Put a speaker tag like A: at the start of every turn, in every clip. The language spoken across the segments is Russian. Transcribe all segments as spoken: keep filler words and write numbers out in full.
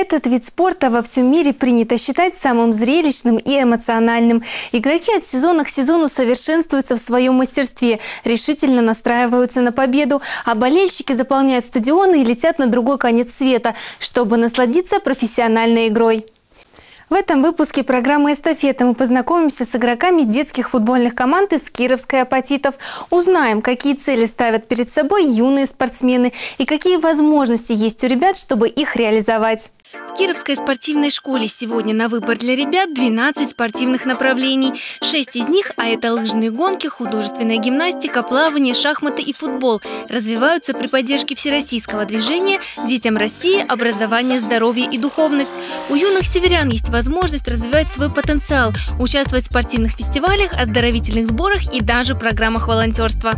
A: Этот вид спорта во всем мире принято считать самым зрелищным и эмоциональным. Игроки от сезона к сезону совершенствуются в своем мастерстве, решительно настраиваются на победу, а болельщики заполняют стадионы и летят на другой конец света, чтобы насладиться профессиональной игрой. В этом выпуске программы «Эстафета» мы познакомимся с игроками детских футбольных команд из Кировской «Апатитов». Узнаем, какие цели ставят перед собой юные спортсмены и какие возможности есть у ребят, чтобы их реализовать. В Кировской спортивной школе сегодня на выбор для ребят двенадцать спортивных направлений. Шесть из них, а это лыжные гонки, художественная гимнастика, плавание, шахматы и футбол, развиваются при поддержке всероссийского движения «Детям России. Образование, здоровье и духовность». У юных северян есть возможность развивать свой потенциал, участвовать в спортивных фестивалях, оздоровительных сборах и даже программах волонтерства.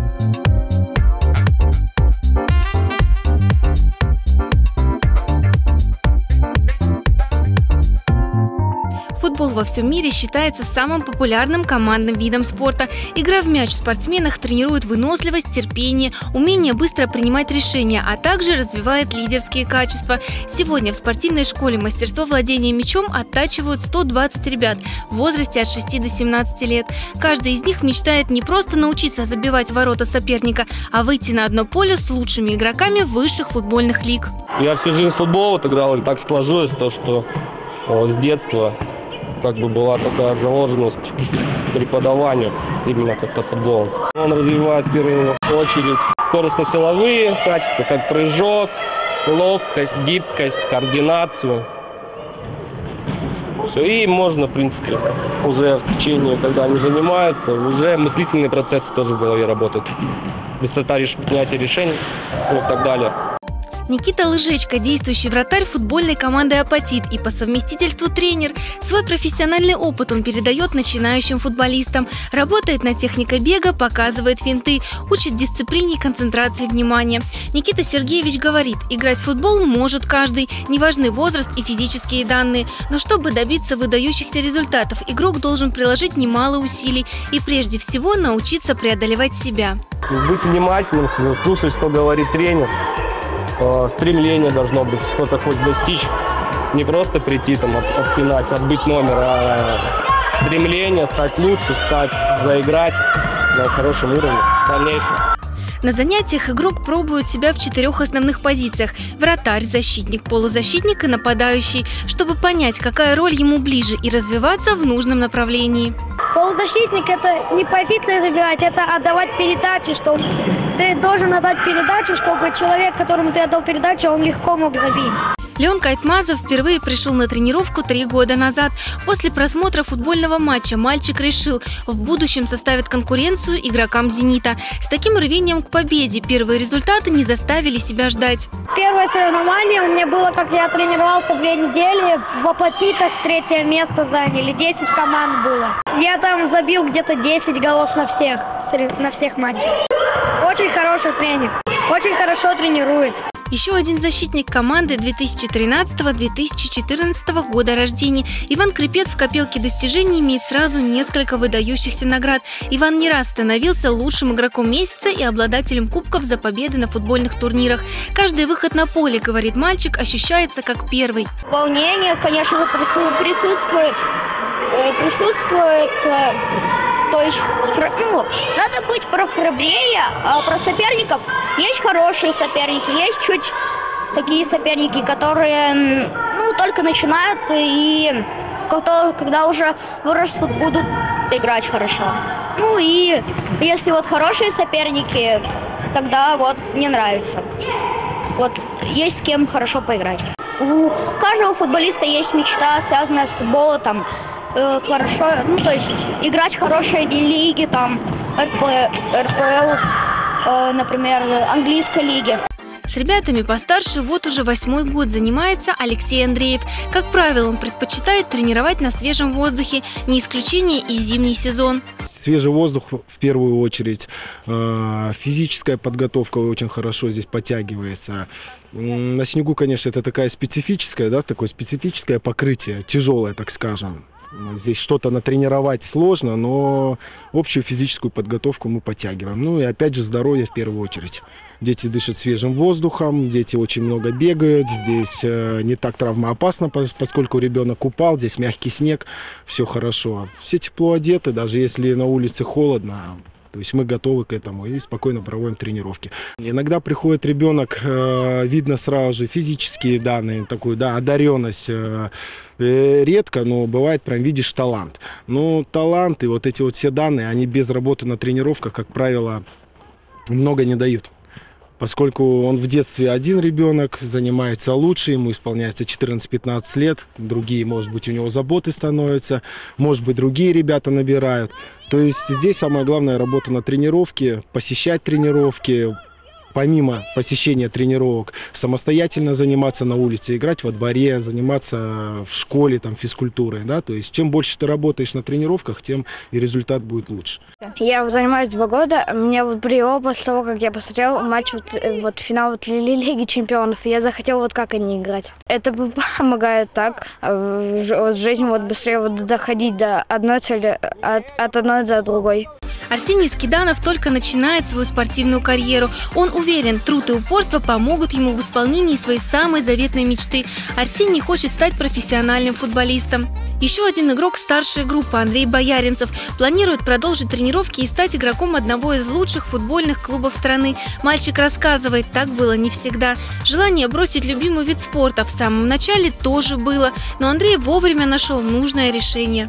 A: Футбол во всем мире считается самым популярным командным видом спорта. Игра в мяч в спортсменах тренирует выносливость, терпение, умение быстро принимать решения, а также развивает лидерские качества. Сегодня в спортивной школе мастерство владения мячом оттачивают сто двадцать ребят в возрасте от шести до семнадцати лет. Каждый из них мечтает не просто научиться забивать ворота соперника, а выйти на одно поле с лучшими игроками высших футбольных лиг.
B: Я всю жизнь в футбол играл, и так сложилось, то, что с детства как бы была такая заложенность преподаванию именно как-то футболом. Он развивает в первую очередь скоростно-силовые качества, как прыжок, ловкость, гибкость, координацию. Все, и можно, в принципе, уже в течение, когда они занимаются, уже мыслительные процессы тоже в голове работают. Быстрота принятия решений и так далее.
A: Никита Лыжечко – действующий вратарь футбольной команды «Апатит» и по совместительству тренер. Свой профессиональный опыт он передает начинающим футболистам. Работает над техникой бега, показывает финты, учит дисциплине и концентрации внимания. Никита Сергеевич говорит, играть в футбол может каждый, не важны возраст и физические данные. Но чтобы добиться выдающихся результатов, игрок должен приложить немало усилий и прежде всего научиться преодолевать себя.
B: Быть внимательным, слушать, что говорит тренер. Стремление должно быть, что-то хоть достичь, не просто прийти там отпинать, отбить номер, а стремление стать лучше, стать, заиграть на хорошем уровне в дальнейшем.
A: На занятиях игрок пробует себя в четырех основных позициях – вратарь, защитник, полузащитник и нападающий, чтобы понять, какая роль ему ближе и развиваться в нужном направлении.
C: Полузащитник – это не позиция забирать, это отдавать передачи, что ты должен отдать передачу, чтобы человек, которому ты отдал передачу, он легко мог забить.
A: Леон Кайтмазов впервые пришел на тренировку три года назад. После просмотра футбольного матча мальчик решил, в будущем составит конкуренцию игрокам «Зенита». С таким рвением к победе первые результаты не заставили себя ждать.
C: Первое соревнование у меня было, как я тренировался две недели. В «Апатитах» третье место заняли, десять команд было. Я там забил где-то десять голов на всех, на всех матчах. Очень хороший тренер, очень хорошо тренирует.
A: Еще один защитник команды две тысячи тринадцатого — две тысячи четырнадцатого года рождения. Иван Крепец в копилке достижений имеет сразу несколько выдающихся наград. Иван не раз становился лучшим игроком месяца и обладателем кубков за победы на футбольных турнирах. Каждый выход на поле, говорит мальчик, ощущается как первый.
C: Волнение, конечно, присутствует. Присутствует. То есть, ну, надо быть прохрабрее, а про соперников есть хорошие соперники, есть чуть такие соперники, которые, ну, только начинают и когда, когда уже вырастут, будут играть хорошо. Ну и если вот хорошие соперники, тогда вот мне нравится. Вот есть с кем хорошо поиграть. У каждого футболиста есть мечта, связанная с футболом, там, хорошо, ну то есть играть в хорошие лиги, там эр пэ эл, э, например, английской лиги.
A: С ребятами постарше вот уже восьмой год занимается Алексей Андреев. Как правило, он предпочитает тренировать на свежем воздухе, не исключение и зимний сезон.
D: Свежий воздух в первую очередь, физическая подготовка очень хорошо здесь подтягивается. На снегу, конечно, это такая специфическая, да, такое специфическое покрытие, тяжелое, так скажем. Здесь что-то натренировать сложно, но общую физическую подготовку мы подтягиваем. Ну и опять же здоровье в первую очередь. Дети дышат свежим воздухом, дети очень много бегают, здесь не так травмоопасно, поскольку ребенок упал, здесь мягкий снег, все хорошо. Все тепло одеты, даже если на улице холодно. То есть мы готовы к этому и спокойно проводим тренировки. Иногда приходит ребенок, видно сразу же физические данные, такую, да, одаренность. Редко, но бывает, прям видишь талант. Но талант и вот эти вот все данные, они без работы на тренировках, как правило, много не дают. Поскольку он в детстве один ребенок, занимается лучше, ему исполняется четырнадцать-пятнадцать лет, другие, может быть, у него заботы становятся, может быть, другие ребята набирают. То есть здесь самая главная работа на тренировке, посещать тренировки, помимо посещения тренировок, самостоятельно заниматься на улице, играть во дворе, заниматься в школе там, физкультурой. Да? То есть чем больше ты работаешь на тренировках, тем и результат будет лучше.
E: Я занимаюсь два года. Меня вот привело после того, как я посмотрел матч, вот, вот финал вот, Лиги Чемпионов, и я захотел вот как они играть. Это помогает так в жизни вот, быстрее вот, доходить до одной цели, от, от одной до другой.
A: Арсений Скиданов только начинает свою спортивную карьеру. Он уверен, труд и упорство помогут ему в исполнении своей самой заветной мечты. Арсений хочет стать профессиональным футболистом. Еще один игрок старшей группы, Андрей Бояринцев, планирует продолжить тренировки и стать игроком одного из лучших футбольных клубов страны. Мальчик рассказывает, так было не всегда. Желание бросить любимый вид спорта в самом начале тоже было, но Андрей вовремя нашел нужное решение.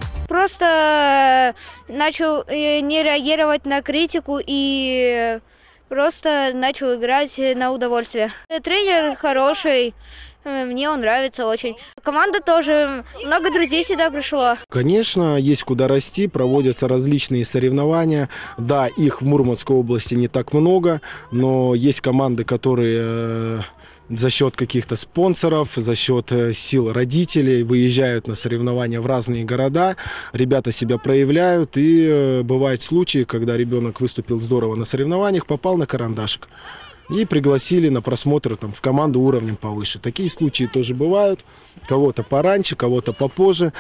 C: Просто начал не реагировать на критику и просто начал играть на удовольствие. Тренер хороший, мне он нравится очень. Команда тоже, много друзей сюда пришло.
D: Конечно, есть куда расти, проводятся различные соревнования. Да, их в Мурманской области не так много, но есть команды, которые за счет каких-то спонсоров, за счет сил родителей выезжают на соревнования в разные города. Ребята себя проявляют, и бывают случаи, когда ребенок выступил здорово на соревнованиях, попал на карандашик. И пригласили на просмотр там, в команду уровнем повыше. Такие случаи тоже бывают. Кого-то пораньше, кого-то попозже.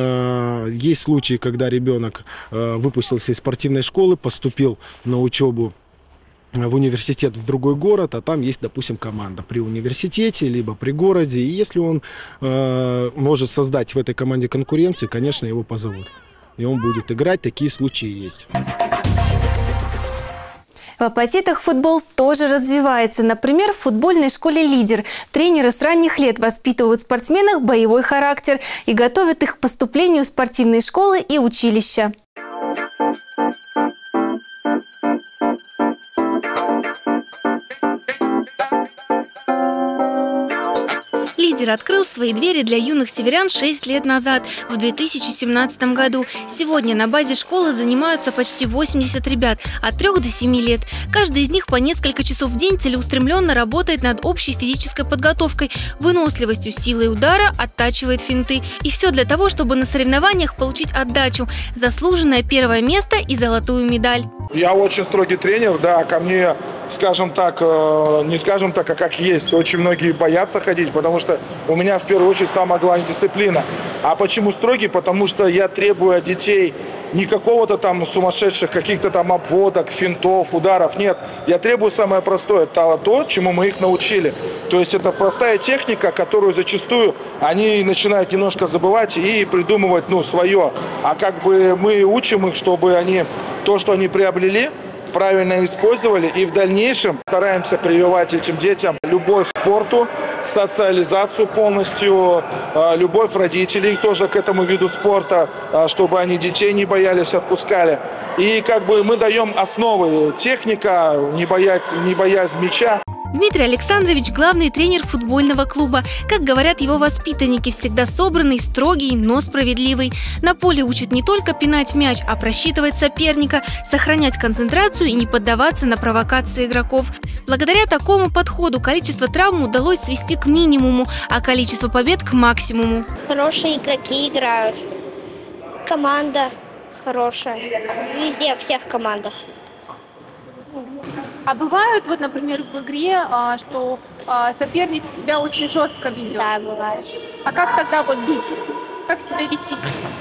D: Есть случаи, когда ребенок выпустился из спортивной школы, поступил на учебу в университет в другой город, а там есть, допустим, команда при университете, либо при городе. И если он э, может создать в этой команде конкуренцию, конечно, его позовут. И он будет играть. Такие случаи есть.
A: В Апатитах футбол тоже развивается. Например, в футбольной школе «Лидер» тренеры с ранних лет воспитывают в спортсменах боевой характер и готовят их к поступлению в спортивные школы и училища. «Лидер» открыл свои двери для юных северян шесть лет назад, в две тысячи семнадцатом году. Сегодня на базе школы занимаются почти восемьдесят ребят от трёх до семи лет. Каждый из них по несколько часов в день целеустремленно работает над общей физической подготовкой, выносливостью, силой удара, оттачивает финты. И все для того, чтобы на соревнованиях получить отдачу, заслуженное первое место и золотую медаль.
F: Я очень строгий тренер, да, ко мне, скажем так, не скажем так, а как есть. Очень многие боятся ходить, потому что у меня в первую очередь самая главная дисциплина. А почему строгий? Потому что я требую от детей не какого-то там сумасшедших каких-то там обводок, финтов, ударов. Нет, я требую самое простое, это то, чему мы их научили. То есть это простая техника, которую зачастую они начинают немножко забывать и придумывать, ну, свое. А как бы мы учим их, чтобы они то, что они приобрели, правильно использовали, и в дальнейшем стараемся прививать этим детям любовь к спорту, социализацию полностью, любовь родителей тоже к этому виду спорта, чтобы они детей не боялись, отпускали. И как бы мы даем основы, техника, не боязнь, не боязнь мяча.
A: Дмитрий Александрович – главный тренер футбольного клуба. Как говорят его воспитанники, всегда собранный, строгий, но справедливый. На поле учит не только пинать мяч, а просчитывать соперника, сохранять концентрацию и не поддаваться на провокации игроков. Благодаря такому подходу количество травм удалось свести к минимуму, а количество побед – к максимуму.
C: Хорошие игроки играют. Команда хорошая. Везде, во всех командах.
G: А бывают, вот, например, в игре, что соперник себя очень жестко ведет?
C: Да, бывает.
G: А как тогда вот бить? Как себя вести?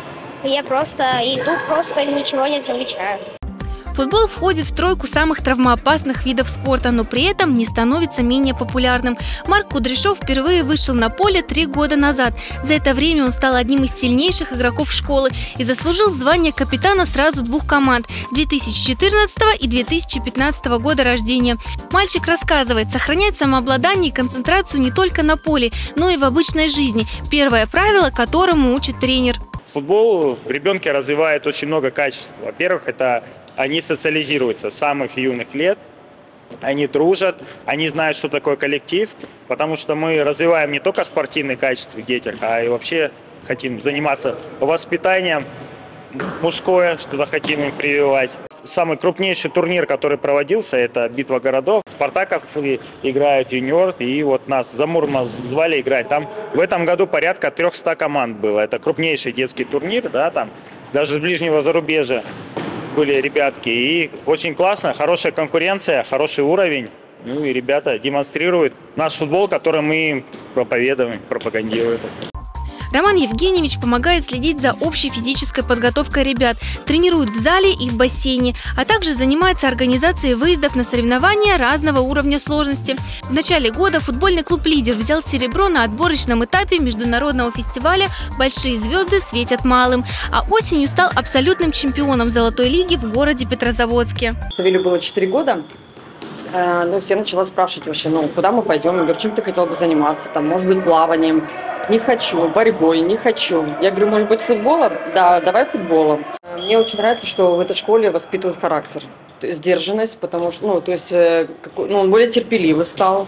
C: Я просто иду, просто ничего не замечаю.
A: Футбол входит в тройку самых травмоопасных видов спорта, но при этом не становится менее популярным. Марк Кудряшов впервые вышел на поле три года назад. За это время он стал одним из сильнейших игроков школы и заслужил звание капитана сразу двух команд – две тысячи четырнадцатого и две тысячи пятнадцатого года рождения. Мальчик рассказывает, сохранять самообладание и концентрацию не только на поле, но и в обычной жизни. Первое правило, которому учит тренер.
H: Футбол в ребенке развивает очень много качеств. Во-первых, это они социализируются с самых юных лет, они дружат, они знают, что такое коллектив, потому что мы развиваем не только спортивные качества в детях, а и вообще хотим заниматься воспитанием мужское, что-то хотим им прививать. Самый крупнейший турнир, который проводился, это «Битва городов». Спартаковцы играют юниор, и вот нас за Мурманск звали играть. Там в этом году порядка трехсот команд было. Это крупнейший детский турнир, да, там даже с ближнего зарубежья были ребятки. И очень классно, хорошая конкуренция, хороший уровень. Ну и ребята демонстрируют наш футбол, который мы им проповедуем, пропагандируем.
A: Роман Евгеньевич помогает следить за общей физической подготовкой ребят, тренирует в зале и в бассейне, а также занимается организацией выездов на соревнования разного уровня сложности. В начале года футбольный клуб «Лидер» взял серебро на отборочном этапе международного фестиваля «Большие звезды светят малым», а осенью стал абсолютным чемпионом Золотой лиги в городе Петрозаводске.
I: Савелью было четыре года. Ну, все начала спрашивать вообще, ну, куда мы пойдем? Я говорю, чем ты хотел бы заниматься? Там, может быть, плаванием? Не хочу. Борьбой? Не хочу. Я говорю, может быть, футболом? Да, давай футболом. Мне очень нравится, что в этой школе воспитывают характер, сдержанность, потому что, ну, то есть, ну, он более терпеливый стал.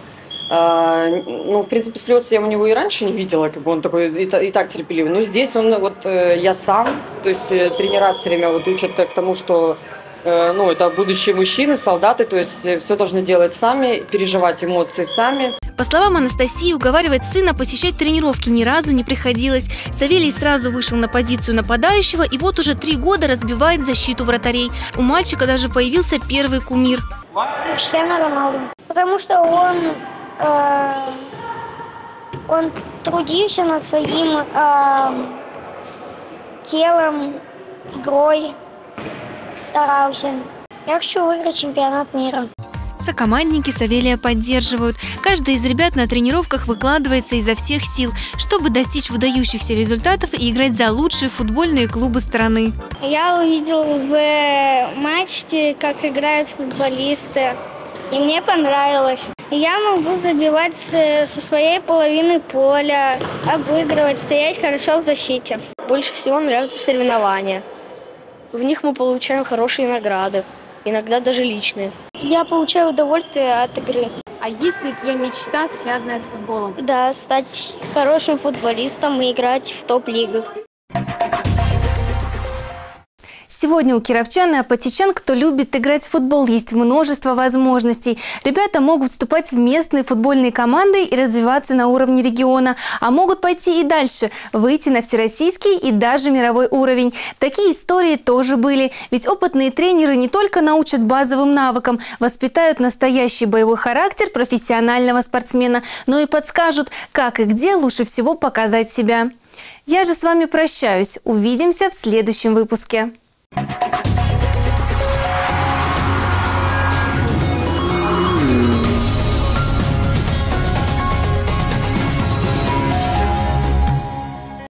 I: Ну, в принципе, слез я у него и раньше не видела, как бы он такой и, и так терпеливый. Но здесь он, вот, я сам, то есть, тренера все время вот учат к тому, что ну, это будущие мужчины, солдаты, то есть все должны делать сами, переживать эмоции сами.
A: По словам Анастасии, уговаривать сына посещать тренировки ни разу не приходилось. Савелий сразу вышел на позицию нападающего и вот уже три года разбивает защиту вратарей. У мальчика даже появился первый кумир.
C: Криштиану Роналду. Потому что он, э, он трудился над своим э, телом, игрой. Старался. Я хочу выиграть чемпионат мира.
A: Сокомандники Савелия поддерживают. Каждый из ребят на тренировках выкладывается изо всех сил, чтобы достичь выдающихся результатов и играть за лучшие футбольные клубы страны.
C: Я увидел в матче, как играют футболисты, и мне понравилось. Я могу забивать со своей половины поля, обыгрывать, стоять хорошо в защите.
E: Больше всего нравятся соревнования. В них мы получаем хорошие награды, иногда даже личные.
C: Я получаю удовольствие от игры.
G: А есть ли у тебя мечта, связанная с футболом?
C: Да, стать хорошим футболистом и играть в топ-лигах.
A: Сегодня у кировчан и апатичан, кто любит играть в футбол, есть множество возможностей. Ребята могут вступать в местные футбольные команды и развиваться на уровне региона, а могут пойти и дальше, выйти на всероссийский и даже мировой уровень. Такие истории тоже были, ведь опытные тренеры не только научат базовым навыкам, воспитают настоящий боевой характер профессионального спортсмена, но и подскажут, как и где лучше всего показать себя. Я же с вами прощаюсь. Увидимся в следующем выпуске.